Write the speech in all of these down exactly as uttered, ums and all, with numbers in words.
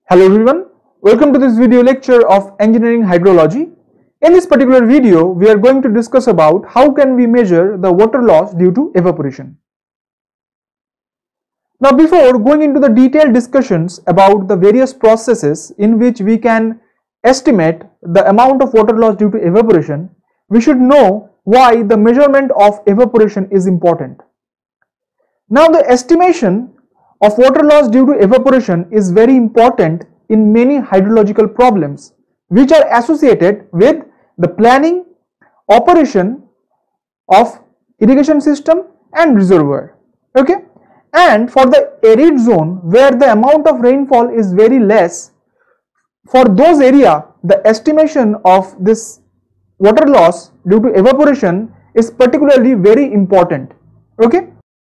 Hello everyone, welcome to this video lecture of engineering hydrology. In this particular video, we are going to discuss about how can we measure the water loss due to evaporation. Now before going into the detailed discussions about the various processes in which we can estimate the amount of water loss due to evaporation, we should know why the measurement of evaporation is important. Now the estimation of water loss due to evaporation is very important in many hydrological problems which are associated with the planning, operation of irrigation system and reservoir. Okay, and for the arid zone where the amount of rainfall is very less, for those area the estimation of this water loss due to evaporation is particularly very important. Okay.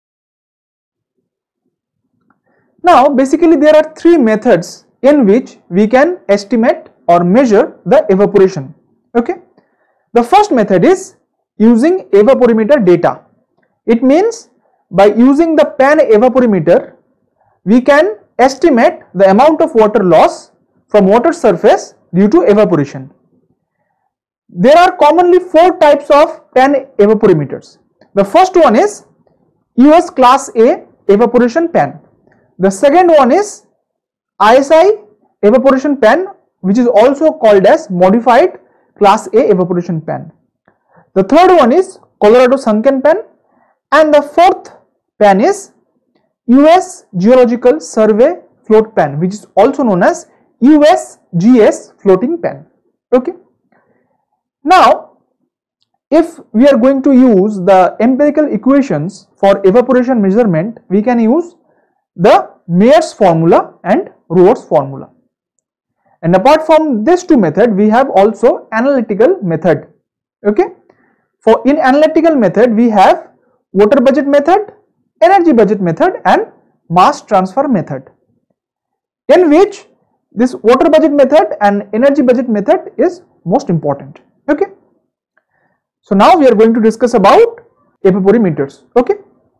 Now basically there are three methods in which we can estimate or measure the evaporation. Okay. The first method is using evaporimeter data. It means by using the pan evaporimeter we can estimate the amount of water loss from water surface due to evaporation. There are commonly four types of pan evaporimeters. The first one is U S Class A evaporation pan. The second one is I S I evaporation pan, which is also called as modified Class A evaporation pan. The third one is Colorado sunken pan, and the fourth pan is U S Geological Survey float pan, which is also known as U S G S floating pan. Okay. Now if we are going to use the empirical equations for evaporation measurement, we can use the Mayer's formula and Rohr's formula. And apart from these two methods, we have also analytical method. Okay. For in analytical method, we have water budget method, energy budget method and mass transfer method, in which this water budget method and energy budget method is most important. Okay. So now we are going to discuss about evaporimeters. Okay.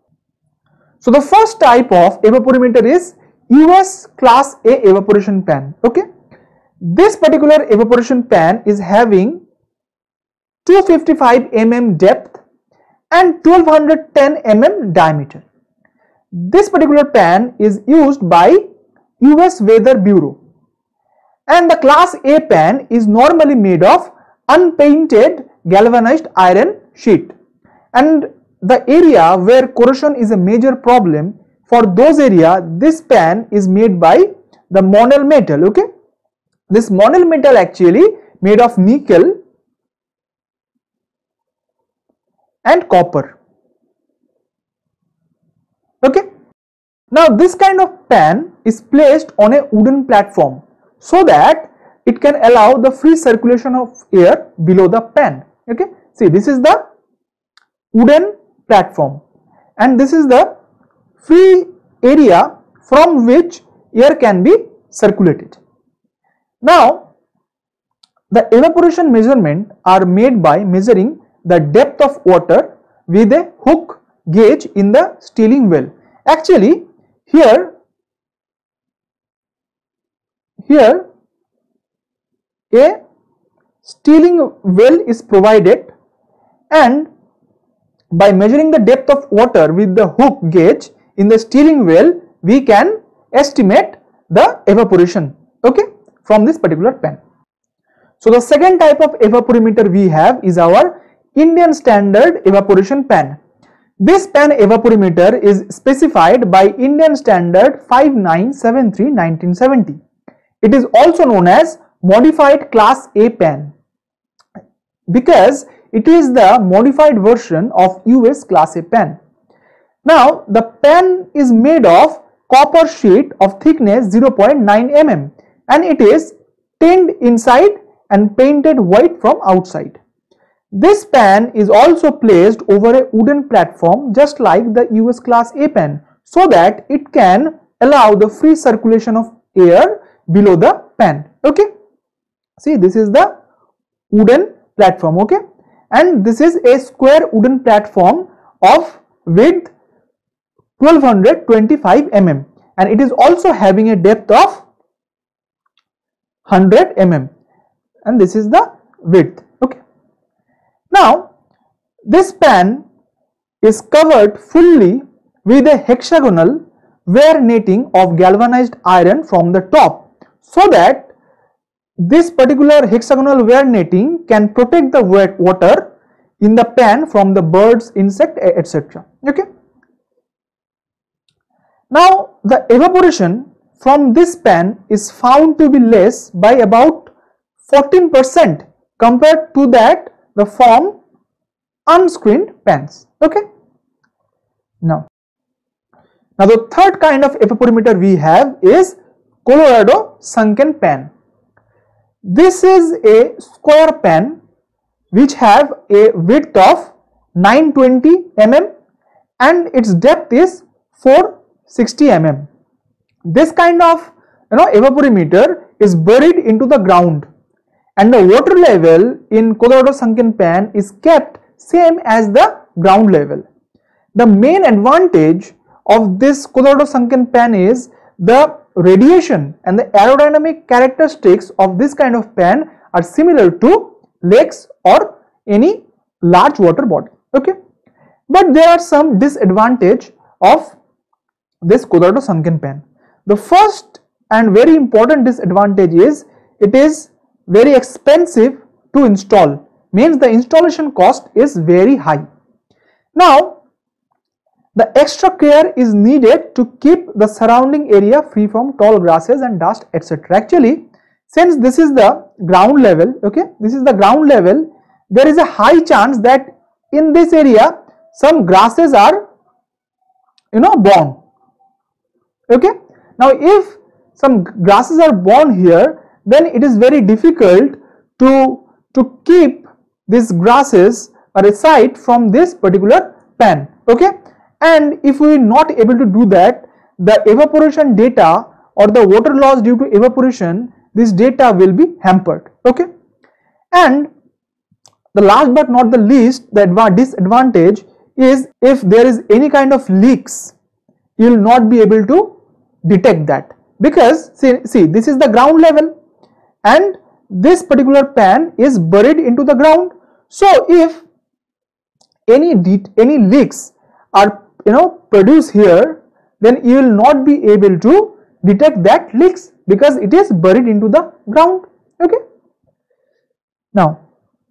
So the first type of evaporimeter is U S Class A evaporation pan. Okay. This particular evaporation pan is having two hundred fifty-five millimeters depth and twelve ten millimeters diameter. This particular pan is used by U S Weather Bureau, and the Class A pan is normally made of unpainted galvanized iron sheet, and the area where corrosion is a major problem, for those area this pan is made by the Monel metal. Okay, this Monel metal actually made of nickel and copper. Okay, now this kind of pan is placed on a wooden platform so that it can allow the free circulation of air below the pan. Okay, see, this is the wooden platform and this is the free area from which air can be circulated. Now the evaporation measurement are made by measuring the depth of water with a hook gauge in the steering well. Actually here here a steering well is provided, and by measuring the depth of water with the hook gauge in the steering well, we can estimate the evaporation, okay, from this particular pan. So the second type of evaporimeter we have is our Indian Standard Evaporation Pan. This pan evaporimeter is specified by Indian Standard five nine seven three nineteen seventy. It is also known as modified Class A pan because it is the modified version of U S Class A pan. Now the pan is made of copper sheet of thickness zero point nine millimeters and it is tinned inside and painted white from outside. This pan is also placed over a wooden platform just like the U S Class A pan so that it can allow the free circulation of air below the pan. Okay, see, this is the wooden platform. Okay, and this is a square wooden platform of width twelve twenty-five millimeters and it is also having a depth of hundred millimeters, and this is the width. Okay. Now this pan is covered fully with a hexagonal wire netting of galvanized iron from the top, so that this particular hexagonal wire netting can protect the wet water in the pan from the birds, insect, et cetera. Okay. Now the evaporation from this pan is found to be less by about fourteen percent compared to that the from unscreened pans. Okay. Now, now the third kind of evaporimeter we have is Colorado sunken pan. This is a square pan which have a width of nine hundred twenty millimeters and its depth is four hundred sixty millimeters. This kind of you know evaporimeter is buried into the ground, and the water level in Colorado sunken pan is kept same as the ground level. The main advantage of this Colorado sunken pan is the radiation and the aerodynamic characteristics of this kind of pan are similar to lakes or any large water body. Okay, but there are some disadvantage of this Colorado sunken pan. The first and very important disadvantage is it is very expensive to install, means the installation cost is very high. Now the extra care is needed to keep the surrounding area free from tall grasses and dust, et cetera. Actually, since this is the ground level, okay, this is the ground level, there is a high chance that in this area some grasses are you know born. Okay. Now if some grasses are born here, then it is very difficult to to keep these grasses aside from this particular pan. Okay. And if we are not able to do that, the evaporation data or the water loss due to evaporation, this data will be hampered. Okay. And the last but not the least, the disadvantage is if there is any kind of leaks, you will not be able to detect that, because see, see this is the ground level and this particular pan is buried into the ground. So if any any leaks are you know produced here, then you will not be able to detect that leaks because it is buried into the ground. Okay. Now,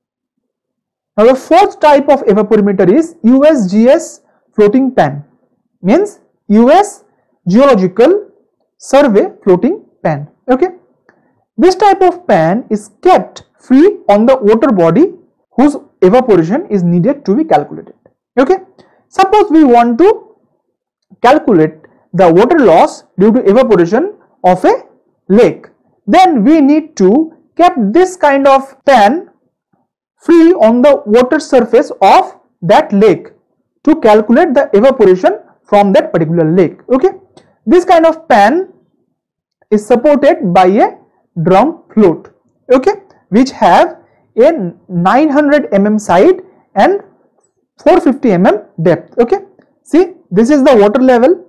now the fourth type of evaporimeter is U S G S floating pan, means U S Geological Survey floating pan. Okay. This type of pan is kept free on the water body whose evaporation is needed to be calculated. Okay. Suppose we want to calculate the water loss due to evaporation of a lake, then we need to keep this kind of pan free on the water surface of that lake to calculate the evaporation from that particular lake. Okay. This kind of pan is supported by a drum float, okay, which have a nine hundred millimeter side and four hundred fifty millimeter depth. Okay. See, this is the water level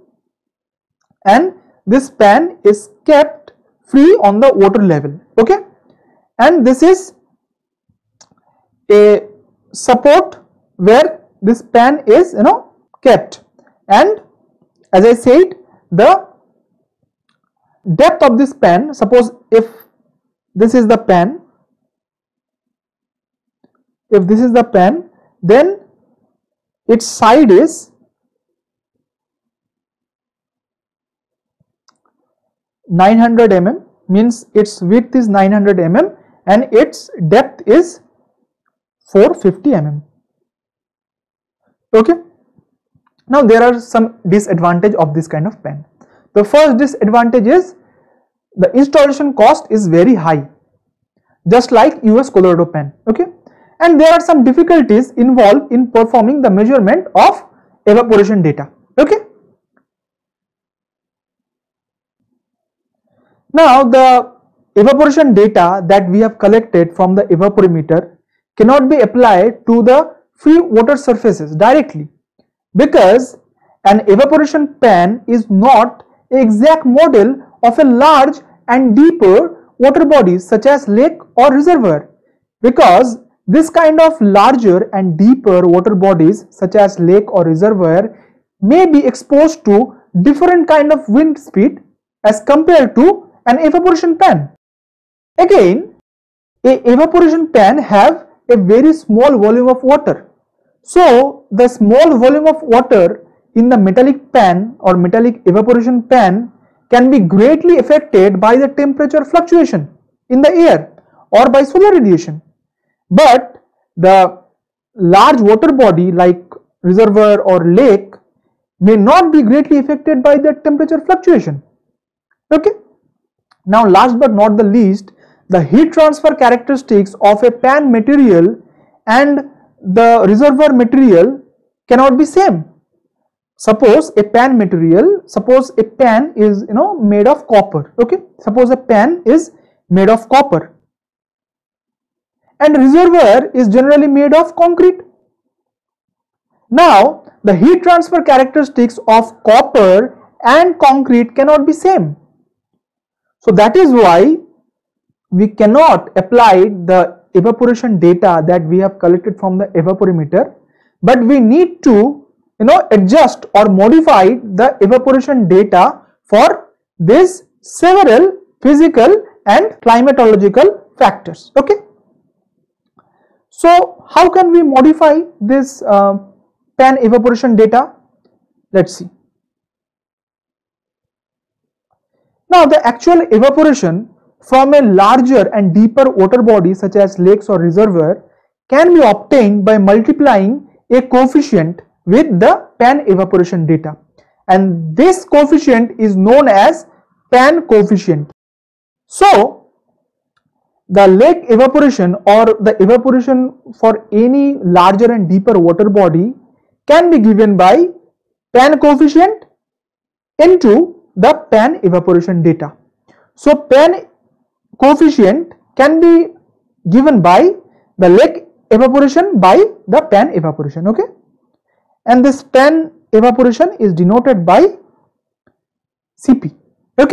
and this pan is kept free on the water level. Okay. And this is a support where this pan is you know kept, and as I said, the depth of this pan, suppose if this is the pan, if this is the pan, then its side is nine hundred millimeters, means its width is nine hundred millimeters and its depth is four hundred fifty millimeters. Okay. Now there are some disadvantage of this kind of pan. The first disadvantage is the installation cost is very high, just like U S Colorado pan. Okay. And there are some difficulties involved in performing the measurement of evaporation data. Okay. Now the evaporation data that we have collected from the evaporimeter cannot be applied to the free water surfaces directly, because an evaporation pan is not an exact model of a large and deeper water bodies such as lake or reservoir, because this kind of larger and deeper water bodies such as lake or reservoir may be exposed to different kind of wind speed as compared to an evaporation pan. Again, a evaporation pan have a very small volume of water. So the small volume of water in the metallic pan or metallic evaporation pan can be greatly affected by the temperature fluctuation in the air or by solar radiation. But the large water body like reservoir or lake may not be greatly affected by the temperature fluctuation. Okay. Now last but not the least, the heat transfer characteristics of a pan material and the reservoir material cannot be same. Suppose a pan material, suppose a pan is you know made of copper. Okay, suppose a pan is made of copper and reservoir is generally made of concrete. Now the heat transfer characteristics of copper and concrete cannot be same. So that is why we cannot apply the evaporation data that we have collected from the evaporimeter, but we need to you know adjust or modify the evaporation data for these several physical and climatological factors. Okay. So how can we modify this uh, pan evaporation data? Let's see. Now the actual evaporation from a larger and deeper water body such as lakes or reservoir can be obtained by multiplying a coefficient with the pan evaporation data, and this coefficient is known as pan coefficient. So the lake evaporation or the evaporation for any larger and deeper water body can be given by pan coefficient into the pan evaporation data. So pan coefficient can be given by the lake evaporation by the pan evaporation. Okay, and this pan evaporation is denoted by C P. Okay.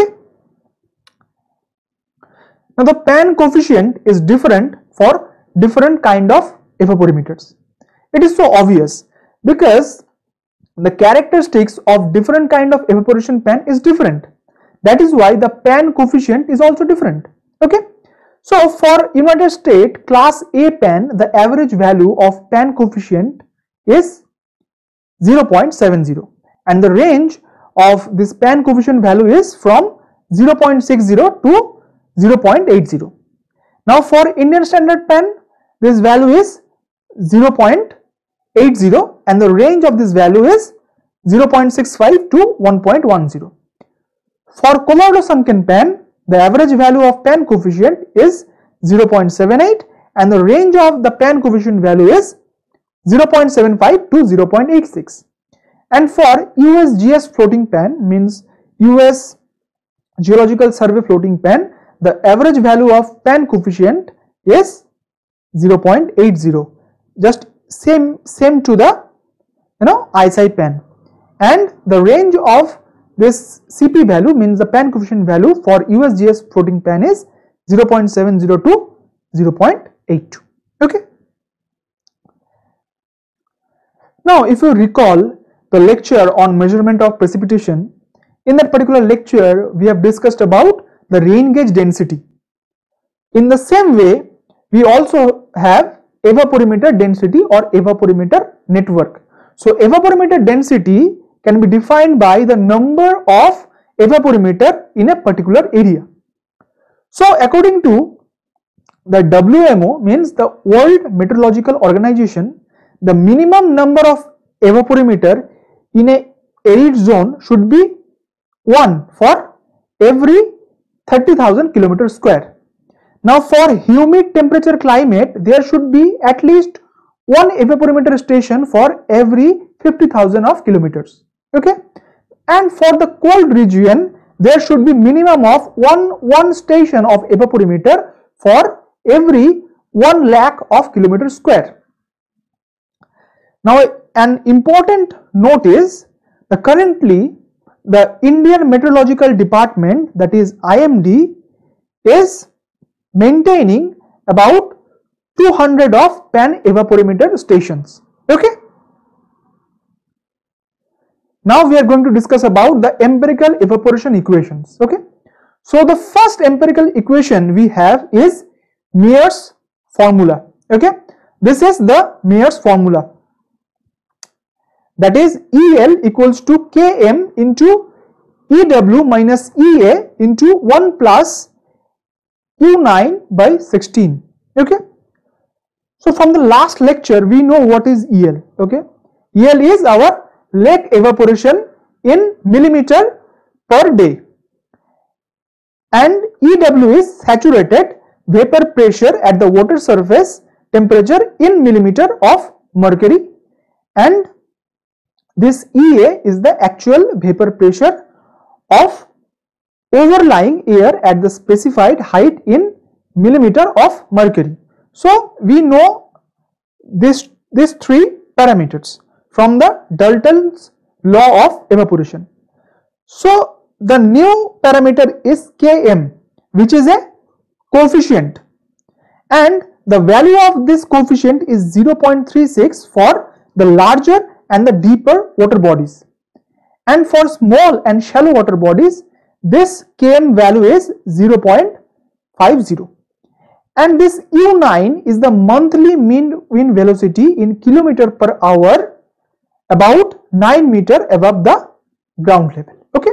Now the pan coefficient is different for different kind of evaporimeters. It is so obvious because the characteristics of different kind of evaporation pan is different. That is why the pan coefficient is also different. Okay. So for United States class A pan, the average value of pan coefficient is zero point seven zero and the range of this pan coefficient value is from zero point six zero to zero point eight zero. Now for Indian standard pan, this value is zero point eight zero and the range of this value is zero point six five to one point one zero. For Colorado sunken pan, the average value of pan coefficient is zero point seven eight and the range of the pan coefficient value is zero point seven five to zero point eight six. And for U S G S floating pan, means U S Geological Survey floating pan, the average value of pan coefficient is zero point eight zero, just same same to the you know I S I pan, and the range of this C P value, means the pan coefficient value for U S G S floating pan is zero point seven zero to zero point eight two. Okay. Now if you recall the lecture on measurement of precipitation, in that particular lecture we have discussed about the rain gauge density. In the same way, we also have evaporimeter density or evaporimeter network. So evaporimeter density can be defined by the number of evaporimeter in a particular area. So according to the W M O, means the World Meteorological Organization, the minimum number of evaporimeter in a arid zone should be one for every thirty thousand kilometers square. Now for humid temperature climate, there should be at least one evaporimeter station for every fifty thousand of kilometers. Okay, and for the cold region, there should be minimum of one one station of evaporimeter for every one lakh of kilometers square. Now an important note is the currently the Indian Meteorological Department, that is I M D, is maintaining about two hundred of pan evaporimeter stations. Okay. Now we are going to discuss about the empirical evaporation equations. Okay. So the first empirical equation we have is Mayer's formula. Okay. This is the Mayer's formula. That is E L equals to K M into E W minus E A into one plus Q nine by sixteen. Okay. So from the last lecture we know what is E L. Okay. E L is our lake evaporation in millimeter per day, and E W is saturated vapor pressure at the water surface temperature in millimeter of mercury, and this E A is the actual vapor pressure of overlying air at the specified height in millimeter of mercury. So we know this these three parameters from the Dalton's law of evaporation. So the new parameter is K M, which is a coefficient, and the value of this coefficient is zero point three six for the larger and the deeper water bodies, and for small and shallow water bodies this K M value is zero point five zero, and this U nine is the monthly mean wind velocity in kilometer per hour about nine meter above the ground level. Okay.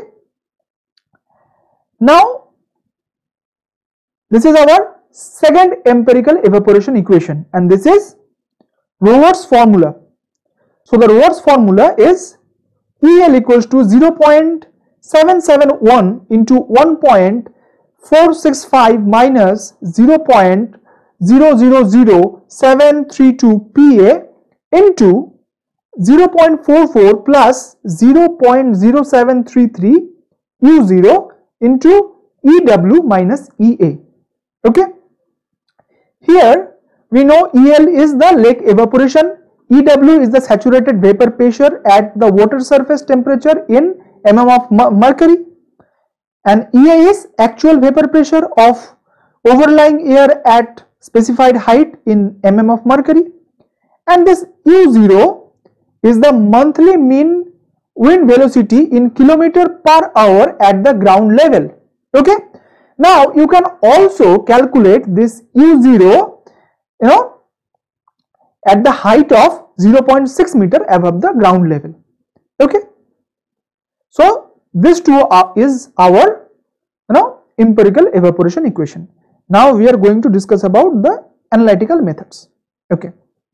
Now this is our second empirical evaporation equation, and this is Rover's formula. So the Rover's formula is E L equals to zero point seven seven one into one point four six five minus zero point zero zero zero seven three two P A into zero point four four plus zero point zero seven three three U zero into E W minus E A. Okay. Here we know E L is the lake evaporation, E W is the saturated vapor pressure at the water surface temperature in mm of mercury, and E A is actual vapor pressure of overlying air at specified height in mm of mercury, and this U zero is the monthly mean wind velocity in kilometer per hour at the ground level. Okay. Now you can also calculate this U zero, you know, at the height of zero point six meter above the ground level. Okay. So this two are, is our, you know, empirical evaporation equation. Now we are going to discuss about the analytical methods. Okay.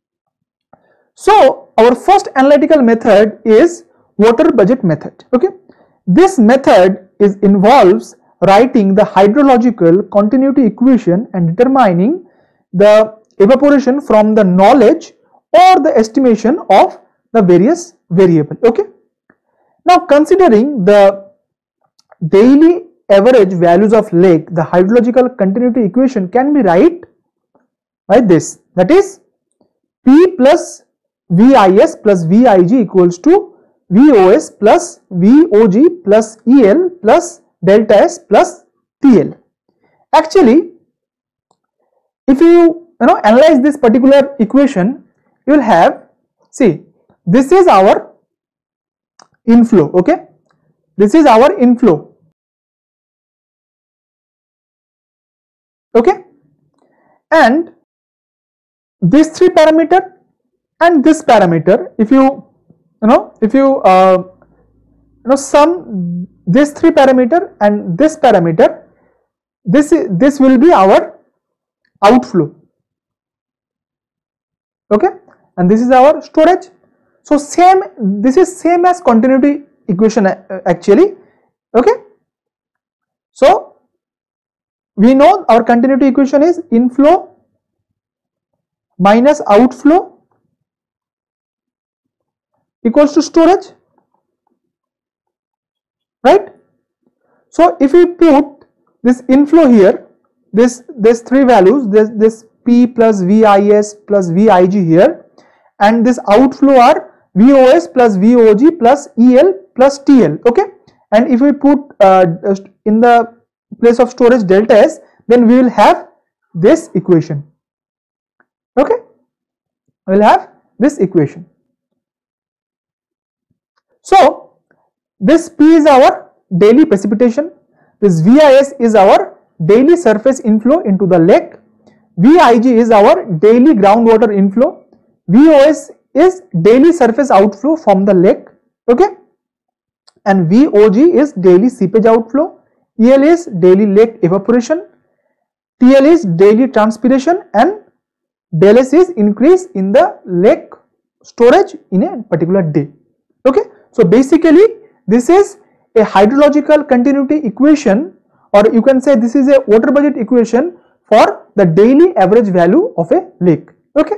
So our first analytical method is water budget method. Okay. This method is involves writing the hydrological continuity equation and determining the evaporation from the knowledge or the estimation of the various variable. Okay. Now considering the daily average values of lake, the hydrological continuity equation can be write like this, that is P plus V I S plus V I G equals to V O S plus V O G plus E L plus delta S plus T L. Actually, if you you know analyze this particular equation, you will have, see, this is our inflow. Okay, this is our inflow. Okay, and these three parameter and this parameter, if you you know if you uh, you know sum this three parameter and this parameter, this is this will be our outflow. Okay, and this is our storage. So same, this is same as continuity equation actually. Okay, so we know our continuity equation is inflow minus outflow equals to storage, right? So if we put this inflow here, this this three values, this this P plus V I S plus V I G here, and this outflow are V O S plus V O G plus E L plus T L. Okay, and if we put uh, in the place of storage delta S, then we will have this equation. Okay, we will have this equation. So this P is our daily precipitation, this V I S is our daily surface inflow into the lake, V I G is our daily groundwater inflow, V O S is daily surface outflow from the lake, okay, and V O G is daily seepage outflow, E L is daily lake evaporation, T L is daily transpiration, and del S is increase in the lake storage in a particular day. Okay, so basically this is a hydrological continuity equation, or you can say this is a water budget equation for the daily average value of a lake. Okay.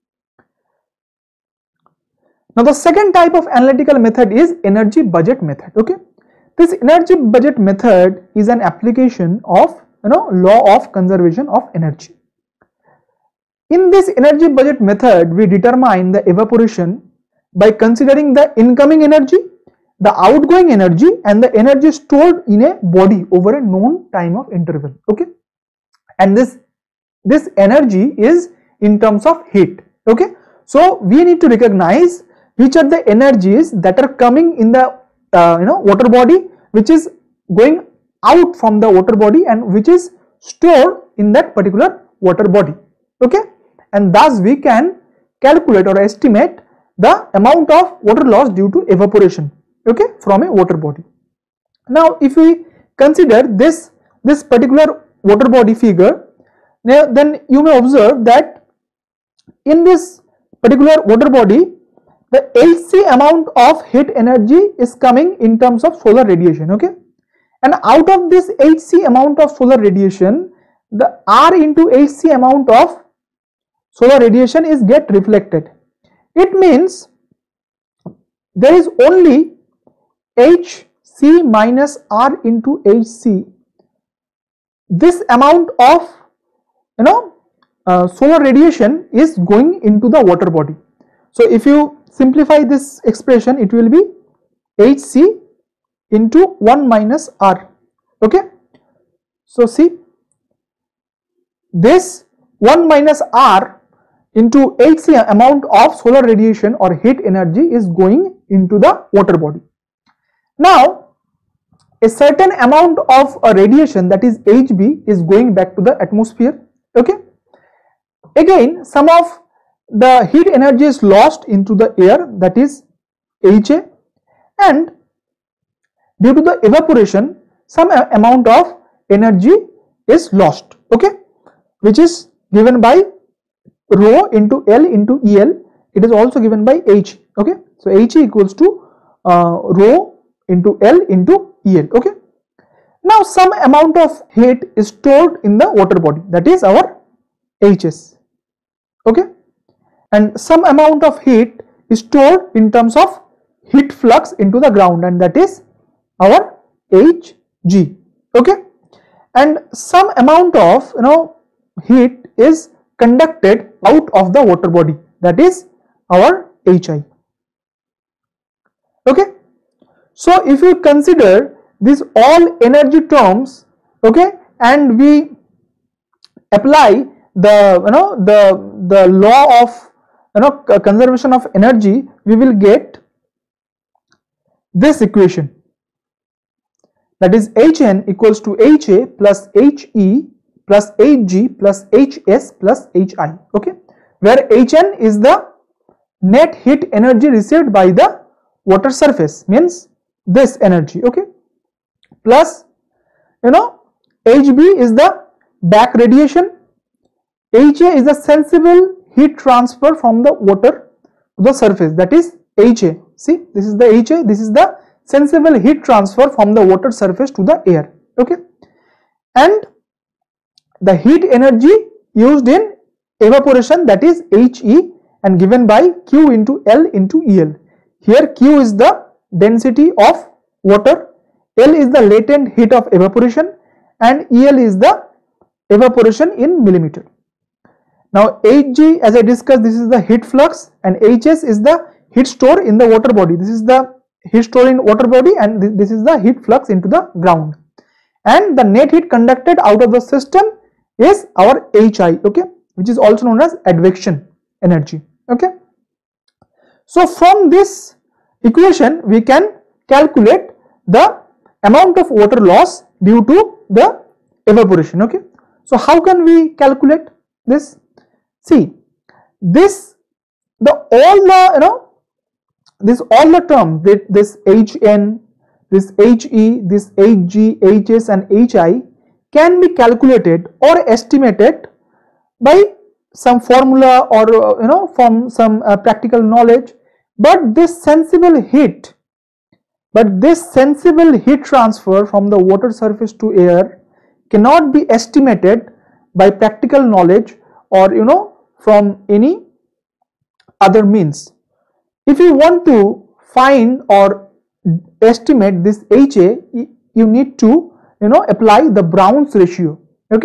Now the second type of analytical method is energy budget method. Okay, this energy budget method is an application of you know law of conservation of energy. In this energy budget method, we determine the evaporation by considering the incoming energy, the outgoing energy, and the energy stored in a body over a known time of interval. Okay, and this this energy is in terms of heat. Okay, so we need to recognize which are the energies that are coming in the uh, you know water body, which is going out from the water body, and which is stored in that particular water body. Okay, and thus we can calculate or estimate the amount of water loss due to evaporation, okay, from a water body. Now if we consider this this particular water body figure, then you may observe that in this particular water body, the H C amount of heat energy is coming in terms of solar radiation. Okay, and out of this H C amount of solar radiation, the R into H C amount of solar radiation is get reflected. It means there is only H C minus R into H C. This amount of you know uh, solar radiation is going into the water body. So if you simplify this expression, it will be H C into one minus R. Okay, so see, this one minus R into H C amount of solar radiation or heat energy is going into the water body. Now a certain amount of a radiation, that is H B, is going back to the atmosphere. Okay, again some of the heat energy is lost into the air, that is H A, and due to the evaporation some amount of energy is lost, okay, which is given by rho into L into E L. It is also given by H. Okay, so H equals to uh, rho into L into E L. Okay, now some amount of heat is stored in the water body, that is our H S. Okay, and some amount of heat is stored in terms of heat flux into the ground, and that is our H G. Okay, and some amount of you know heat is conducted out of the water body, that is our H I. Okay, so if you consider these all energy terms, okay, and we apply the you know the the law of you know conservation of energy, we will get this equation, that is H N equals to H A plus H E plus H G plus H S plus H I. Okay, where H N is the net heat energy received by the water surface, means this energy, okay, plus you know H B is the back radiation, H A is the sensible heat transfer from the water to the surface, that is H A. See, this is the H A, this is the sensible heat transfer from the water surface to the air. Okay, and the heat energy used in evaporation, that is H E, and given by Q into L into E L. Here Q is the density of water, L is the latent heat of evaporation, and E L is the evaporation in millimeter. Now H G, as I discussed, this is the heat flux, and H S is the heat store in the water body. This is the heat store in water body, and this is the heat flux into the ground. And the net heat conducted out of the system is our Hi, okay, which is also known as advection energy, okay. So from this equation we can calculate the amount of water loss due to the evaporation, okay. So how can we calculate this? See, this the all the you know this all the terms, this Hn, this He, this Hg, Hs and Hi can be calculated or estimated by some formula or uh, you know from some uh, practical knowledge, but this sensible heat but this sensible heat transfer from the water surface to air cannot be estimated by practical knowledge or you know from any other means. If you want to find or estimate this Ha, you need to you know apply the Brown's ratio, okay.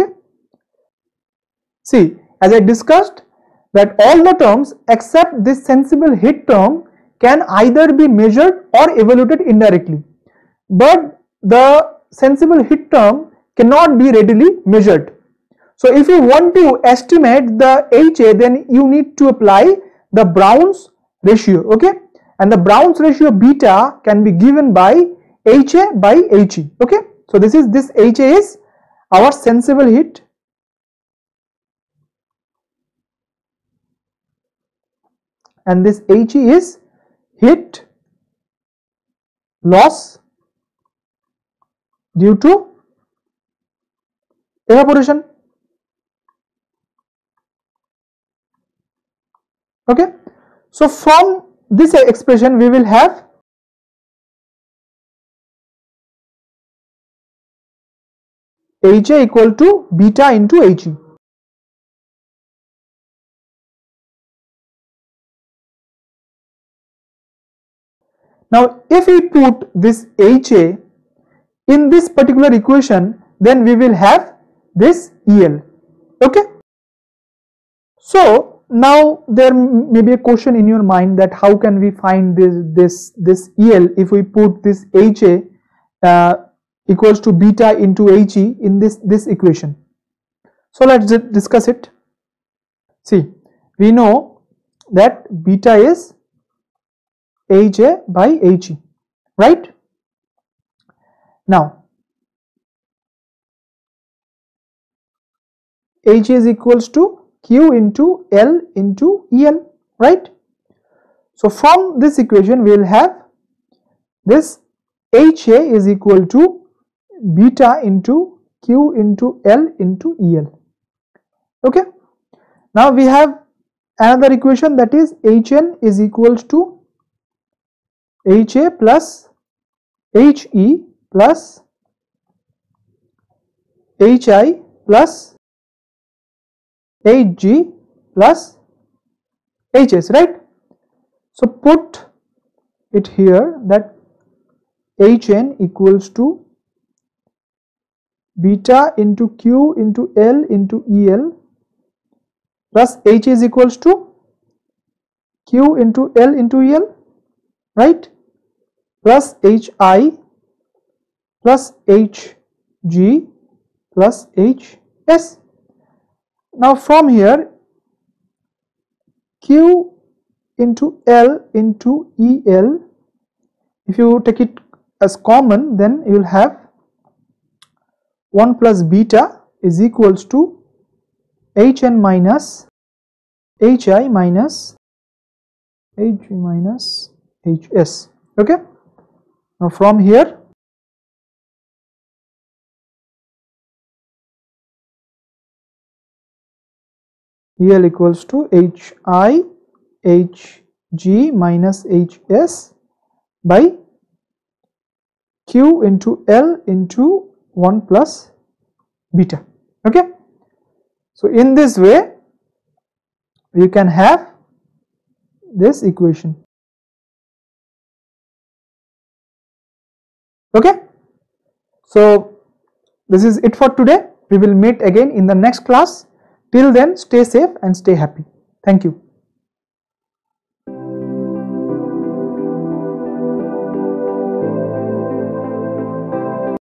See, as I discussed, that all the terms except this sensible heat term can either be measured or evaluated indirectly, but the sensible heat term cannot be readily measured. So if you want to estimate the Ha, then you need to apply the Brown's ratio, okay, and the Brown's ratio beta can be given by Ha by He, okay. So this is this Ha is our sensible heat, and this He is heat loss due to evaporation, okay. So from this expression we will have Ha equal to beta into He. Now if we put this Ha in this particular equation, then we will have this El, okay. So now there may be a question in your mind that how can we find this this this El if we put this Ha uh, equals to beta into He in this this equation. So let's discuss it. See, we know that beta is Ha by He, right? Now H is equals to Q into L into El, right? So from this equation we will have this Ha is equal to beta into Q into L into El, okay. Now we have another equation, that is Hn is equals to Ha plus He plus Hi plus Hg plus Hs, right? So put it here that Hn equals to beta into Q into L into El plus H is equals to Q into L into El, right, plus Hi plus Hg plus Hs. Now from here Q into L into El, if you take it as common, then you will have one plus beta is equals to Hn minus Hi minus Hg minus Hs, okay. Now from here El equals to Hi Hg minus Hs by Q into L into one plus beta, okay. So in this way we can have this equation, okay. So this is it for today. We will meet again in the next class. Till then, stay safe and stay happy. Thank you.